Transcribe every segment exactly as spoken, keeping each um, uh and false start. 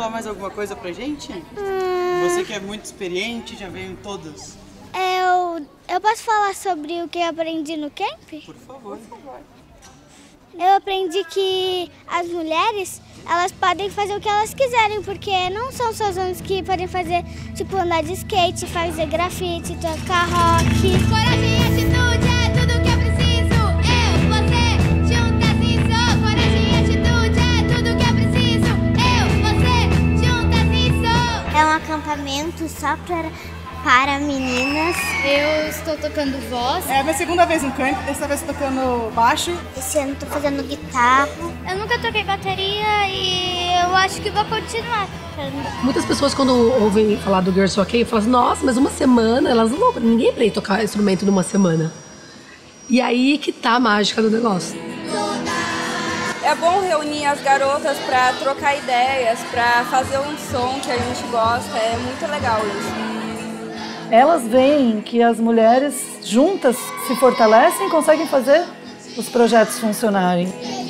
falar mais alguma coisa pra gente? Hum, Você que é muito experiente, já veio em todas. eu, eu posso falar sobre o que eu aprendi no camp? Por favor. Por favor. Eu aprendi que as mulheres, elas podem fazer o que elas quiserem, porque não são só os homens que podem fazer, tipo, andar de skate, fazer grafite, tocar rock. Coragem e atitude é tudo que eu preciso. Eu, você, juntas isso. Coragem e atitude é tudo que eu preciso. Eu, você, juntas isso. É um acampamento só para, para meninas. Eu estou tocando voz. É a minha segunda vez no camp, dessa vez tocando baixo. Esse ano estou fazendo guitarra. Eu nunca toquei bateria e eu acho que vou continuar. Muitas pessoas, quando ouvem falar do Girls Ok, falam assim, nossa, mas uma semana, elas não vão, ninguém aprende a tocar instrumento numa semana. E aí que tá a mágica do negócio. É bom reunir as garotas pra trocar ideias, pra fazer um som que a gente gosta, é muito legal isso. Elas veem que as mulheres juntas se fortalecem e conseguem fazer os projetos funcionarem.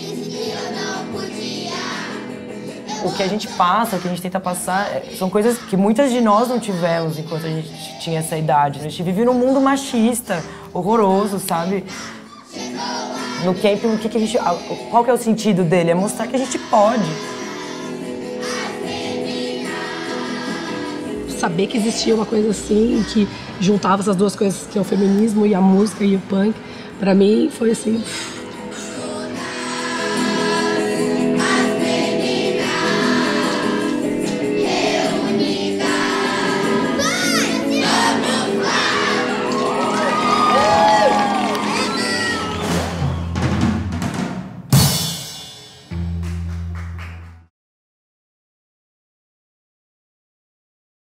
O que a gente passa, o que a gente tenta passar, são coisas que muitas de nós não tivemos enquanto a gente tinha essa idade. A gente vive num mundo machista, horroroso, sabe? No camp, o que que a gente, qual que é o sentido dele? É mostrar que a gente pode. Saber que existia uma coisa assim, que juntava essas duas coisas, que é o feminismo e a música e o punk, pra mim foi assim...